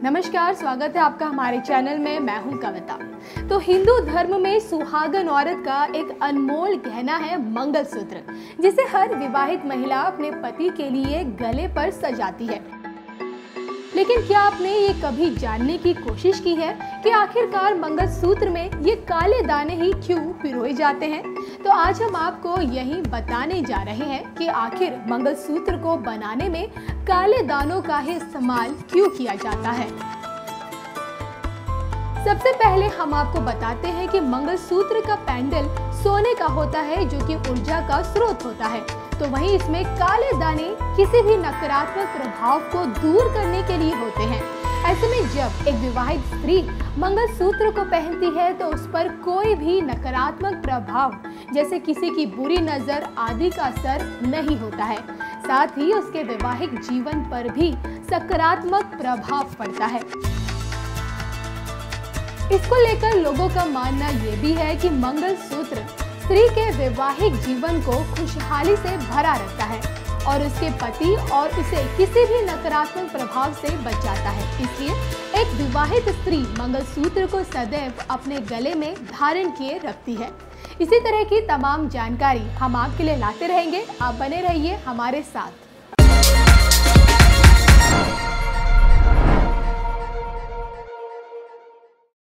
नमस्कार, स्वागत है आपका हमारे चैनल में। मैं हूं कविता। तो हिंदू धर्म में सुहागन औरत का एक अनमोल गहना है मंगलसूत्र, जिसे हर विवाहित महिला अपने पति के लिए गले पर सजाती है। लेकिन क्या आपने ये कभी जानने की कोशिश की है कि आखिरकार मंगलसूत्र में ये काले दाने ही क्यों पिरोए जाते हैं? तो आज हम आपको यही बताने जा रहे हैं कि आखिर मंगलसूत्र को बनाने में काले दानों का ही इस्तेमाल क्यों किया जाता है। सबसे पहले हम आपको बताते हैं कि मंगलसूत्र का पैंडल सोने का होता है, जो कि ऊर्जा का स्रोत होता है। तो वहीं इसमें काले दाने किसी भी नकारात्मक प्रभाव को दूर करने के लिए होते हैं। ऐसे में जब एक विवाहित स्त्री मंगलसूत्र को पहनती है तो उस पर कोई भी नकारात्मक प्रभाव जैसे किसी की बुरी नजर आदि का असर नहीं होता है। साथ ही उसके वैवाहिक जीवन पर भी सकारात्मक प्रभाव पड़ता है। इसको लेकर लोगों का मानना ये भी है कि मंगलसूत्र स्त्री के वैवाहिक जीवन को खुशहाली से भरा रखता है और उसके पति और उसे किसी भी नकारात्मक प्रभाव से बचाता है। इसलिए एक विवाहित स्त्री मंगलसूत्र को सदैव अपने गले में धारण किए रखती है। इसी तरह की तमाम जानकारी हम आपके लिए लाते रहेंगे। आप बने रहिए हमारे साथ।